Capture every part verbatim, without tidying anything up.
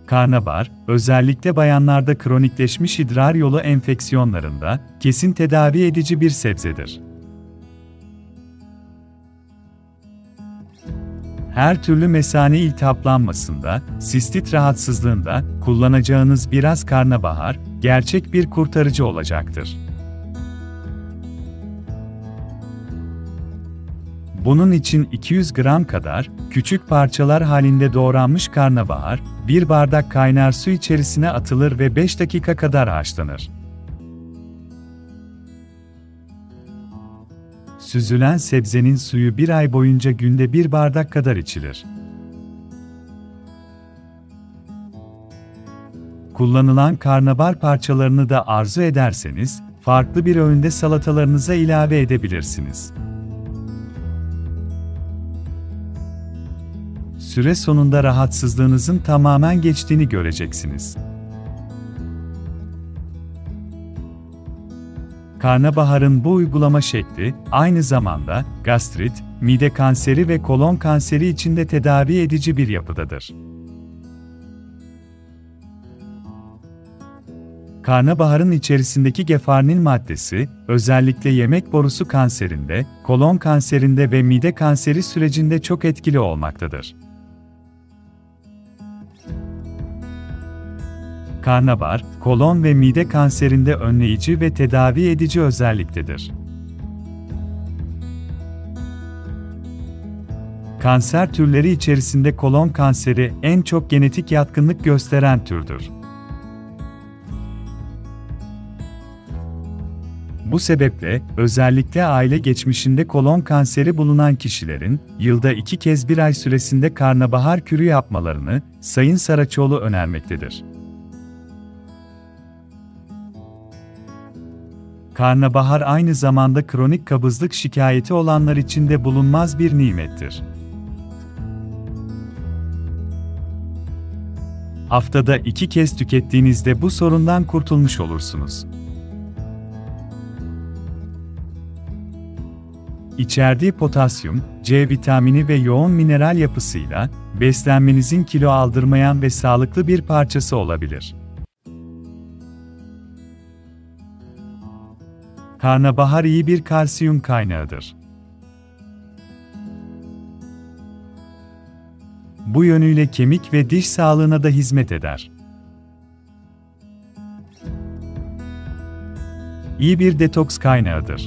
Karnabahar, özellikle bayanlarda kronikleşmiş idrar yolu enfeksiyonlarında kesin tedavi edici bir sebzedir. Her türlü mesane iltihaplanmasında, sistit rahatsızlığında kullanacağınız biraz karnabahar, gerçek bir kurtarıcı olacaktır. Bunun için iki yüz gram kadar, küçük parçalar halinde doğranmış karnabahar, bir bardak kaynar su içerisine atılır ve beş dakika kadar haşlanır. Süzülen sebzenin suyu bir ay boyunca günde bir bardak kadar içilir. Kullanılan karnabahar parçalarını da arzu ederseniz, farklı bir öğünde salatalarınıza ilave edebilirsiniz. Süre sonunda rahatsızlığınızın tamamen geçtiğini göreceksiniz. Karnabaharın bu uygulama şekli, aynı zamanda gastrit, mide kanseri ve kolon kanseri için de tedavi edici bir yapıdadır. Karnabaharın içerisindeki gefarnin maddesi, özellikle yemek borusu kanserinde, kolon kanserinde ve mide kanseri sürecinde çok etkili olmaktadır. Karnabahar, kolon ve mide kanserinde önleyici ve tedavi edici özelliktedir. Kanser türleri içerisinde kolon kanseri en çok genetik yatkınlık gösteren türdür. Bu sebeple, özellikle aile geçmişinde kolon kanseri bulunan kişilerin, yılda iki kez bir ay süresinde karnabahar kürü yapmalarını, Sayın Saraçoğlu önermektedir. Karnabahar aynı zamanda kronik kabızlık şikayeti olanlar için de bulunmaz bir nimettir. Haftada iki kez tükettiğinizde bu sorundan kurtulmuş olursunuz. İçerdiği potasyum, C vitamini ve yoğun mineral yapısıyla, beslenmenizin kilo aldırmayan ve sağlıklı bir parçası olabilir. Karnabahar iyi bir kalsiyum kaynağıdır. Bu yönüyle kemik ve diş sağlığına da hizmet eder. İyi bir detoks kaynağıdır.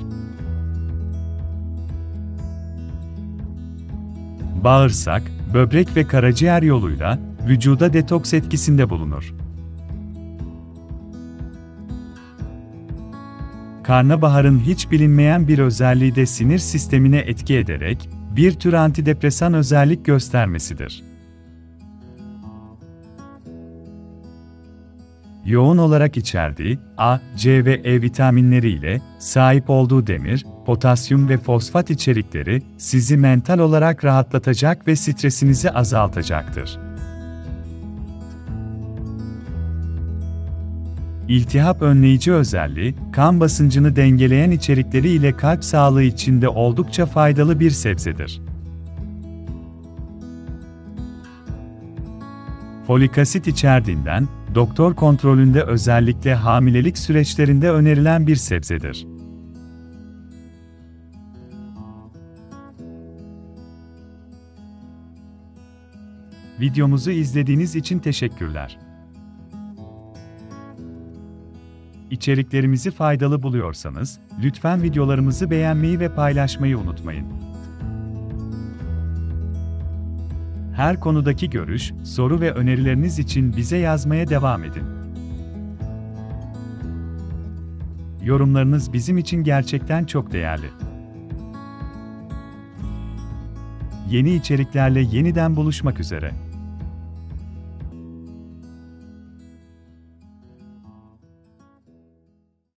Bağırsak, böbrek ve karaciğer yoluyla vücuda detoks etkisinde bulunur. Karnabaharın hiç bilinmeyen bir özelliği de sinir sistemine etki ederek bir tür antidepresan özellik göstermesidir. Yoğun olarak içerdiği A, C ve E vitaminleri ile sahip olduğu demir, potasyum ve fosfat içerikleri sizi mental olarak rahatlatacak ve stresinizi azaltacaktır. İltihap önleyici özelliği, kan basıncını dengeleyen içerikleri ile kalp sağlığı için de oldukça faydalı bir sebzedir. Folik asit içerdiğinden, doktor kontrolünde özellikle hamilelik süreçlerinde önerilen bir sebzedir. Videomuzu izlediğiniz için teşekkürler. İçeriklerimizi faydalı buluyorsanız, lütfen videolarımızı beğenmeyi ve paylaşmayı unutmayın. Her konudaki görüş, soru ve önerileriniz için bize yazmaya devam edin. Yorumlarınız bizim için gerçekten çok değerli. Yeni içeriklerle yeniden buluşmak üzere.